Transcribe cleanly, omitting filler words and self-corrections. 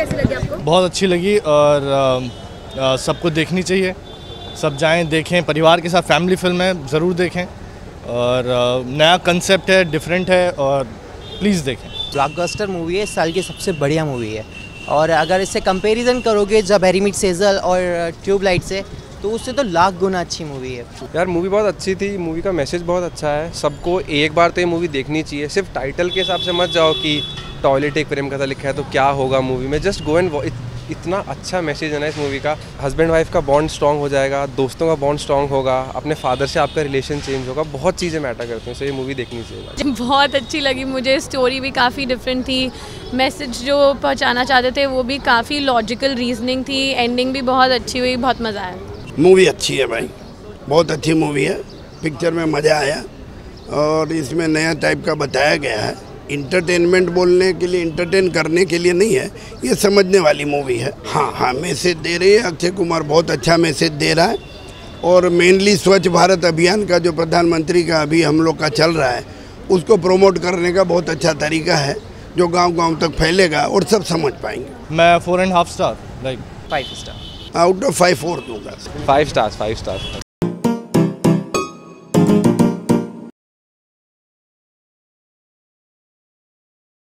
कैसी लगी आपको? बहुत अच्छी लगी और सबको देखनी चाहिए। सब जाएं, देखें, परिवार के साथ, फैमिली फिल्म है, ज़रूर देखें। और नया कंसेप्ट है, डिफरेंट है और प्लीज़ देखें। ब्लॉकबस्टर मूवी है, इस साल की सबसे बढ़िया मूवी है। और अगर इससे कंपैरिजन करोगे जब हैरी मीट सेजल और ट्यूबलाइट से, तो उससे तो लाख गुना अच्छी मूवी है यार। मूवी बहुत अच्छी थी, मूवी का मैसेज बहुत अच्छा है। सबको एक बार तो ये मूवी देखनी चाहिए। सिर्फ टाइटल के हिसाब से मत जाओ कि टॉयलेट एक प्रेम कथा लिखा है तो क्या होगा मूवी में। जस्ट गो एंड, इतना अच्छा मैसेज है ना इस मूवी का। हस्बैंड वाइफ का बॉन्ड स्ट्रॉन्ग हो जाएगा, दोस्तों का बॉन्ड स्ट्रॉन्ग होगा, अपने फादर से आपका रिलेशन चेंज होगा, बहुत चीज़ें मैटर करती हैं। सो ये मूवी देखनी चाहिए। बहुत अच्छी लगी मुझे। स्टोरी भी काफ़ी डिफरेंट थी, मैसेज जो पहुंचाना चाहते थे वो भी काफ़ी लॉजिकल रीजनिंग थी, एंडिंग भी बहुत अच्छी हुई, बहुत मज़ा आया। मूवी अच्छी है भाई, बहुत अच्छी मूवी है। पिक्चर में मज़ा आया और इसमें नया टाइप का बताया गया है। इंटरटेनमेंट बोलने के लिए, इंटरटेन करने के लिए नहीं है, ये समझने वाली मूवी है। हाँ, मैसेज दे रही है। अक्षय कुमार बहुत अच्छा मैसेज दे रहा है। और मेनली स्वच्छ भारत अभियान का जो प्रधानमंत्री का अभी हम लोग का चल रहा है, उसको प्रमोट करने का बहुत अच्छा तरीका है, जो गांव-गांव तक फैलेगा और सब समझ पाएंगे। मैं 4.5 star, like 5 star out of 5 4 दूंगा। 5 स्टार्स।